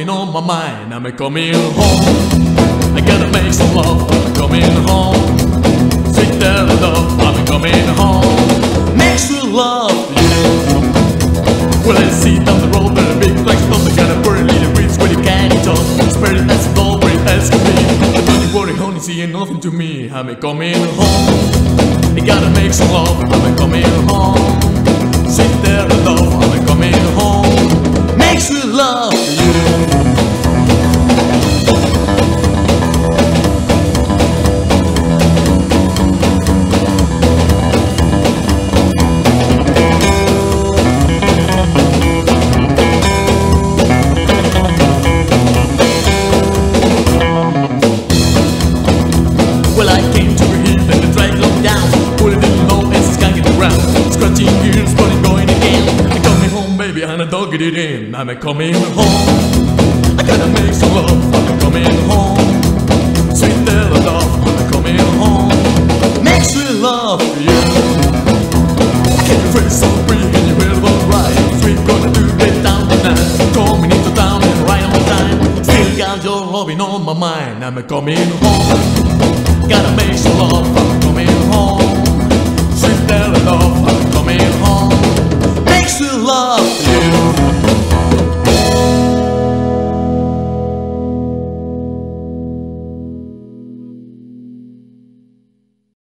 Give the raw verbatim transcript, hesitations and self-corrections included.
loving on my mind. I'm coming home. I gotta make some love. I'm coming home. Sweet there love. I'm coming home. Make sweet love to you. Well, I see down the road where a big flag stop. I got a pretty little bridge where you can't eat up. Spirit that's the door where it has to be. But don't you worry, honey, seeing nothing to me. I'm coming home. I gotta make some love. I'm coming home. Sit there and love. I'm coming home. Make sweet love to you. Get it in, I'm coming home. I gotta make some love, I'm coming home. Sweet little love, I'm coming home. Make sweet love for you. I can't feel so free, and you will be right. Sweet gonna do it down tonight. Coming into town and right on time. Still got your loving on my mind. I'm coming home. Gotta make some love, I'm coming home. Sweet little love.